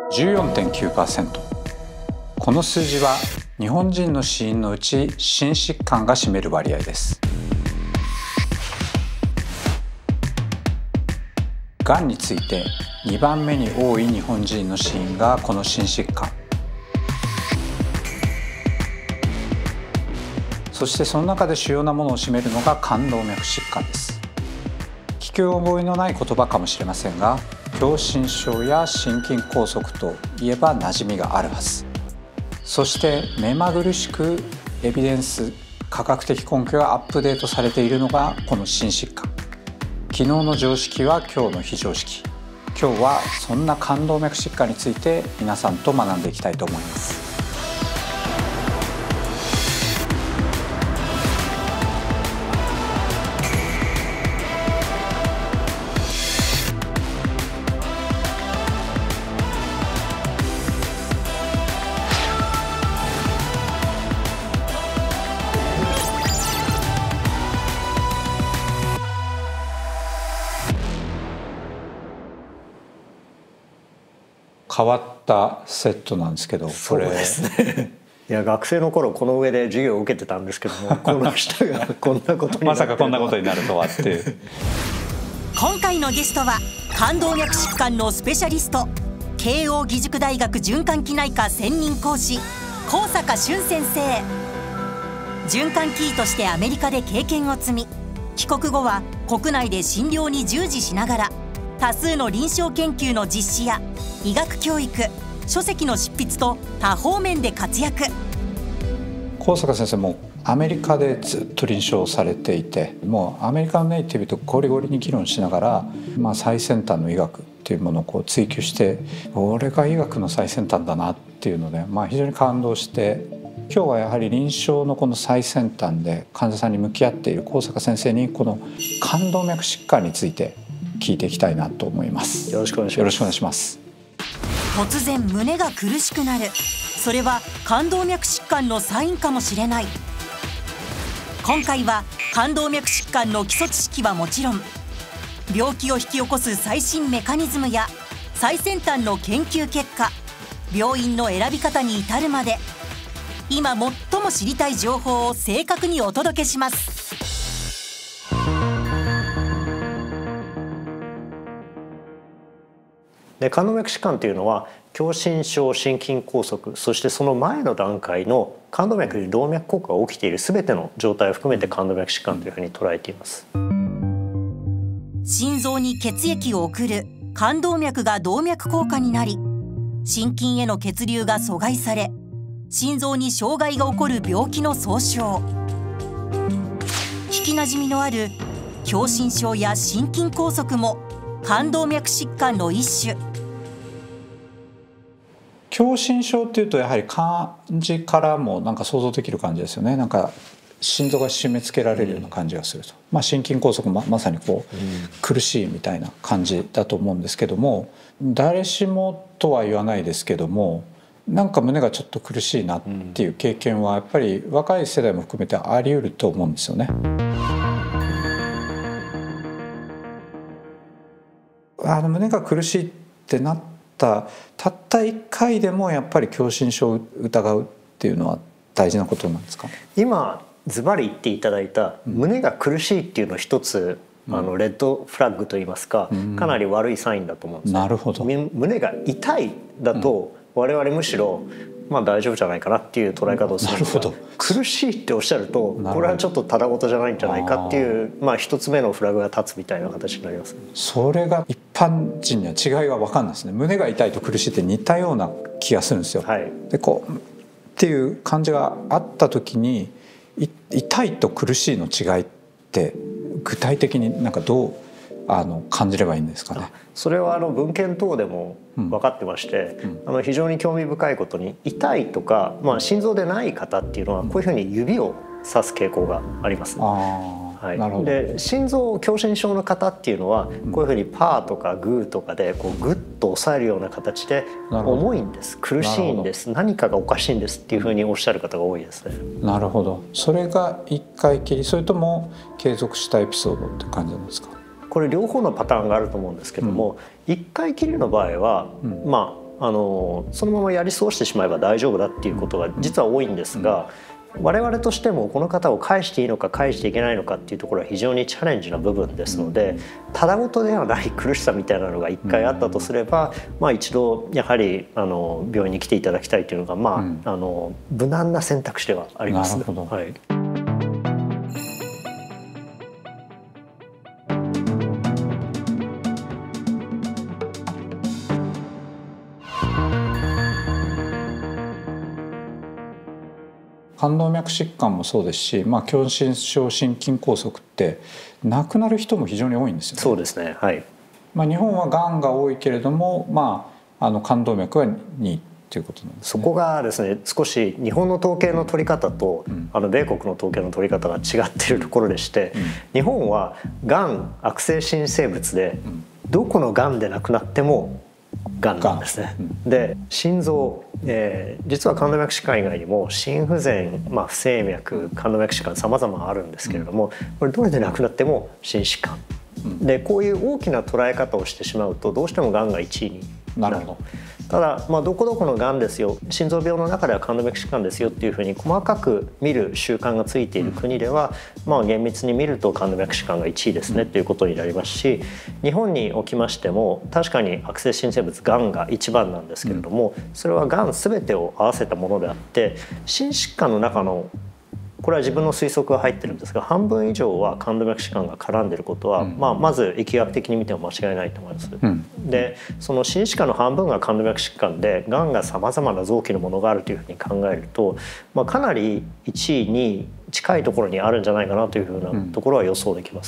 14.9%。この数字は日本人の死因のうち心疾患が占める割合です。がんについて2番目に多い日本人の死因がこの心疾患。そしてその中で主要なものを占めるのが冠動脈疾患です。聞き覚えのない言葉かもしれませんが、狭心症や心筋梗塞といえば馴染みがあるはず。そして目まぐるしくエビデンス、科学的根拠がアップデートされているのがこの心疾患。昨日の常識は今日の非常識。今日はそんな冠動脈疾患について皆さんと学んでいきたいと思います。変わったセットなんですけど、 そうですね。いや、学生の頃この上で授業を受けてたんですけども、この下がこんなことになってまさかこんなことになるとはって今回のゲストは冠動脈疾患のスペシャリスト、慶應義塾大学循環器内科専任講師高坂俊先生。循環器医としてアメリカで経験を積み、帰国後は国内で診療に従事しながら多数の臨床研究の実施や医学教育、書籍の執筆と多方面で活躍。 高坂先生もアメリカでずっと臨床されていて、もうアメリカのネイティブとゴリゴリに議論しながら、最先端の医学っていうものを追求して、これが医学の最先端だなっていうので、非常に感動して、今日はやはり臨床のこの最先端で患者さんに向き合っている高坂先生にこの冠動脈疾患について聞いていきたいなと思います。 よろしくお願いします。 よろしくお願いします。 突然胸が苦しくなる、それは冠動脈疾患のサインかもしれない。今回は冠動脈疾患の基礎知識はもちろん、病気を引き起こす最新メカニズムや最先端の研究結果、病院の選び方に至るまで、今最も知りたい情報を正確にお届けします。 で、冠動脈疾患というのは狭心症、心筋梗塞、そしてその前の段階の冠動脈に動脈硬化が起きている全ての状態を含めて冠動脈疾患というふうに捉えています。 心臓に血液を送る冠動脈が動脈硬化になり、心筋への血流が阻害され、心臓に障害が起こる病気の総称。聞きなじみのある狭心症や心筋梗塞も冠動脈疾患の一種。 狭心症っていうとやはり漢字からも想像できる感じですよね。心臓が締め付けられるような感じがすると、心筋梗塞もまさに苦しいみたいな感じだと思うんですけども、誰しもとは言わないですけども、胸がちょっと苦しいなっていう経験はやっぱり若い世代も含めてあり得ると思うんですよね。胸が苦しいってなったたった1回でもやっぱり狭心症を疑うっていうのは大事なことなんですか？ 今ズバリ言っていただいた胸が苦しいっていうのは一つレッドフラッグといいますか、かなり悪いサインだと思うんです。 なるほど。 胸が痛いだと我々むしろ大丈夫じゃないかなっていう捉え方をするんですが、苦しいっておっしゃるとこれはちょっとただごとじゃないんじゃないかっていう一つ目のフラグが立つみたいな形になります。 それが一般人には違いが分かんないですね。胸が痛いと苦しいって似たような気がするんですよ。でっていう感じがあった時に、痛いと苦しいの違いって具体的にどう感じればいいんですかね？ それは文献等でも分かってまして、非常に興味深いことに、痛いとか、心臓でない方っていうのはこういうふうに指をさす傾向があります。で、心臓狭心症の方っていうのはこういうふうにパーとかグーとかでグッと押さえるような形で、重いんです、苦しいんです、何かがおかしいんですっていうふうにおっしゃる方が多いですね。 なるほど。それが一回きり、それとも継続したエピソードって感じなんですか？ これ両方のパターンがあると思うんですけども、1回きりの場合は、 そのままやり過ごしてしまえば大丈夫だっていうことが実は多いんですが、我々としてもこの方を返していいのか返していけないのかっていうところは非常にチャレンジな部分ですので、ただごとではない苦しさみたいなのが一回あったとすれば、一度やはり病院に来ていただきたいというのが無難な選択肢ではあります。 なるほど。 はい。 冠動脈疾患もそうですし、狭心症心筋梗塞って亡くなる人も非常に多いんですよね。 そうですね。はい。 日本はがんが多いけれども、冠動脈は2位ということなんですね。 そこがですね、少し日本の統計の取り方と、米国の統計の取り方が違っているところでして、日本はがん悪性新生物で、どこのがんで亡くなってもがんなんですね。で心臓、実は冠動脈疾患以外にも心不全、不整脈、冠動脈疾患様々あるんですけれども、これどれで亡くなっても心疾患で、こういう大きな捉え方をしてしまうとどうしてもがんが1位になる。 なるほど。 ただ、どこどこのがんですよ、心臓病の中では冠動脈疾患ですよっていうふうに細かく見る習慣がついている国では、厳密に見ると冠動脈疾患が1位ですねということになりますし、日本におきましても確かに悪性新生物がんが一番なんですけれども、それはがん全てを合わせたものであって、心疾患の中のこれは自分の推測が入ってるんですが、半分以上は冠動脈疾患が絡んでいることは、まず疫学的に見ても間違いないと思います。でその心疾患の半分が冠動脈疾患で、がんがさまざまな臓器のものがあるというふうに考えると、かなり1位に近いところにあるんじゃないかなというふうなところは予想できます。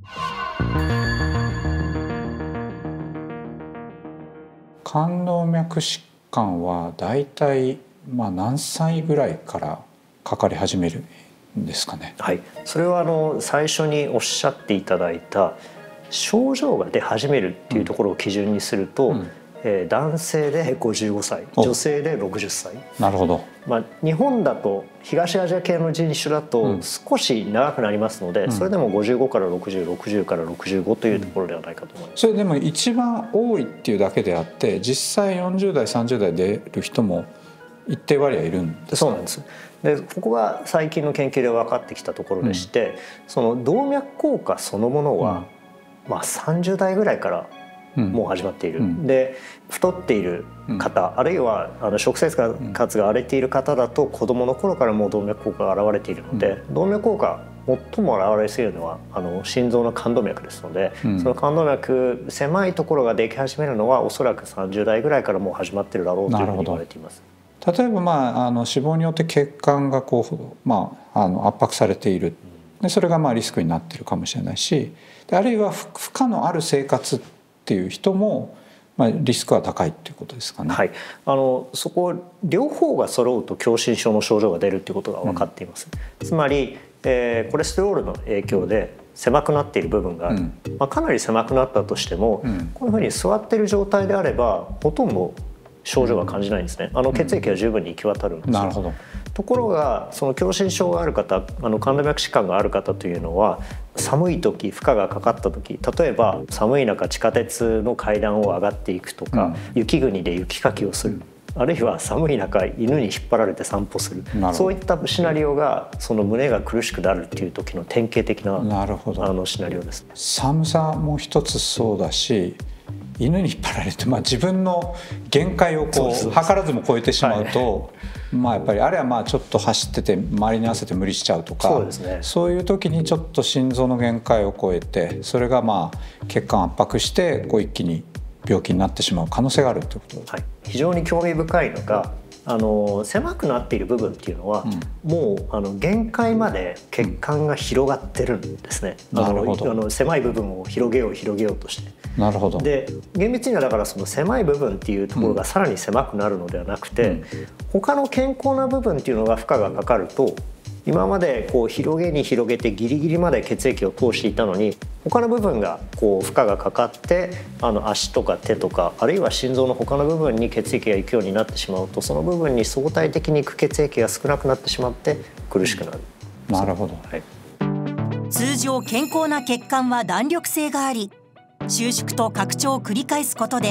冠動脈疾患はだいたい何歳ぐらいからかかり始めるんですかね。 はい、それは最初におっしゃっていただいた症状が出始めるっていうところを基準にすると、男性で55歳、女性で60歳。 なるほど。 日本だと東アジア系の人種だと少し長くなりますので、それでも55から60、60から65というところではないかと思います。 それでも一番多いっていうだけであって、実際40代30代で出る人も一定割合いるんですか。 そうなんです。でここが最近の研究で分かってきたところでして、その動脈硬化そのものは、30代ぐらいからもう始まっている。で太っている方、あるいは食生活が荒れている方だと子どもの頃からもう動脈硬化が現れているので、動脈硬化最も現れやすいのは心臓の冠動脈ですので、その冠動脈狭いところができ始めるのはおそらく30代ぐらいからもう始まっているだろうというふうに言われています。 例えば脂肪によって血管が圧迫されている、でそれがリスクになっているかもしれないし、あるいは負荷のある生活っていう人もリスクは高いっていうことですかね。 はい、そこ両方が揃うと狭心症の症状が出るっていうことが分かっています。つまり、コレステロールの影響で狭くなっている部分がある、かなり狭くなったとしても、こういうふうに座っている状態であればほとんど症状は感じないんですね。血液は十分に行き渡るんですよ。 なるほど。 ところがその狭心症がある方、冠動脈疾患がある方というのは、寒い時負荷がかかった時、例えば寒い中地下鉄の階段を上がっていくとか、雪国で雪かきをする、あるいは寒い中犬に引っ張られて散歩する、そういったシナリオがその胸が苦しくなるっていう時の典型的なシナリオです。 寒さも一つそうだし、犬に引っ張られて、自分の限界を図らずも超えてしまうと、やっぱりあれはちょっと走ってて周りに合わせて無理しちゃうとか、そういう時にちょっと心臓の限界を超えて、それが血管圧迫して一気に病気になってしまう可能性があるということです。 非常に興味深いのが、狭くなっている部分っていうのは、もう限界まで血管が広がってるんですね。狭い部分を広げようとして。 なるほど。 で厳密にはだからその狭い部分っていうところがさらに狭くなるのではなくて、他の健康な部分っていうのが負荷がかかると、今まで広げに広げてギリギリまで血液を通していたのに、他の部分が負荷がかかって足とか手とか、あるいは心臓の他の部分に血液が行くようになってしまうと、その部分に相対的に行く血液が少なくなってしまって苦しくなる。 なるほど。 通常健康な血管は弾力性があり、収縮と拡張を繰り返すことで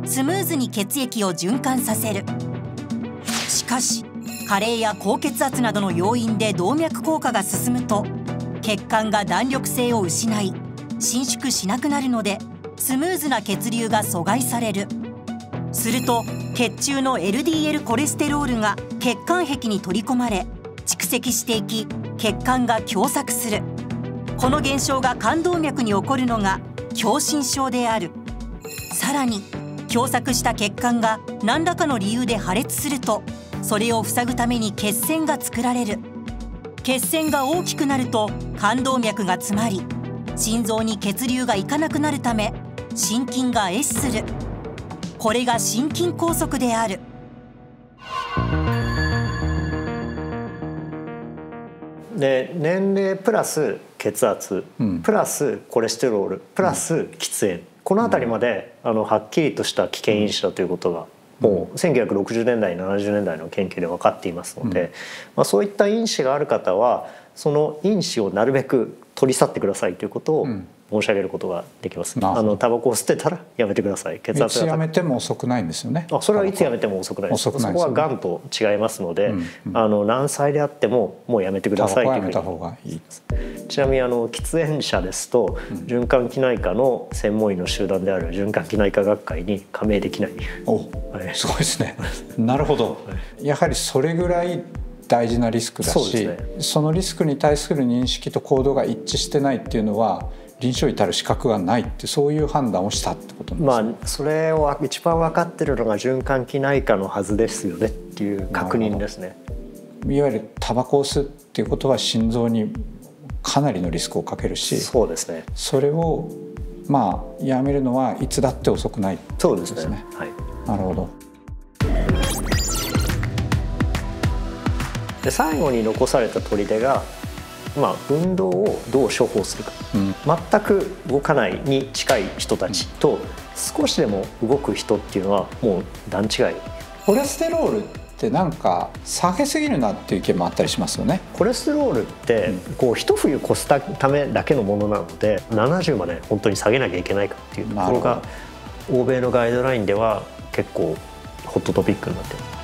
スムーズに血液を循環させる。しかし加齢や高血圧などの要因で動脈硬化が進むと血管が弾力性を失い伸縮しなくなるのでスムーズな血流が阻害される。すると血中の LDL コレステロールが血管壁に取り込まれ蓄積していき血管が狭窄する。この現象が冠動脈に起こるのが狭心症である。さらに狭窄した血管が何らかの理由で破裂するとそれを塞ぐために血栓が作られる。血栓が大きくなると冠動脈が詰まり心臓に血流がいかなくなるため心筋が壊死する。これが心筋梗塞である。 で年齢プラス血圧、プラスコレステロールプラス喫煙、この辺りまではっきりとした危険因子だということがもう1960年代70年代の研究で分かっていますので、そういった因子がある方はその因子をなるべく取り去ってくださいということを申し上げることができます。タバコを吸ってたらやめてください。 血圧がいつやめても遅くないんですよね。 それはいつやめても遅くないです。そこはがんと違いますので、何歳であってももうやめてくださいというふうに。タバコはやめた方がいい。ちなみに喫煙者ですと循環器内科の専門医の集団である循環器内科学会に加盟できない。 すごいですね。なるほど。やはりそれぐらい大事なリスクだし、そのリスクに対する認識と行動が一致してないっていうのは臨床医たる資格がないって、そういう判断をしたってことなんですか。 それを一番分かってるのが循環器内科のはずですよねっていう確認ですね。 いわゆるタバコを吸うっていうことは心臓にかなりのリスクをかけるし、 そうですね。 それをやめるのはいつだって遅くないってことですね。そうですね。 はい。 なるほど。 で最後に残された砦が、運動をどう処方するか、全く動かないに近い人たちと少しでも動く人っていうのはもう段違い。 コレステロールってなんか下げすぎるなっていう意見もあったりしますよね。 コレステロールって一冬越すためだけのものなので70まで本当に下げなきゃいけないかっていうところが欧米のガイドラインでは結構ホットトピックになっています。